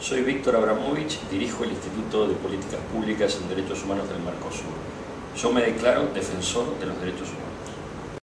Soy Víctor Abramovich, dirijo el Instituto de Políticas Públicas en Derechos Humanos del Mercosur. Yo me declaro defensor de los derechos humanos.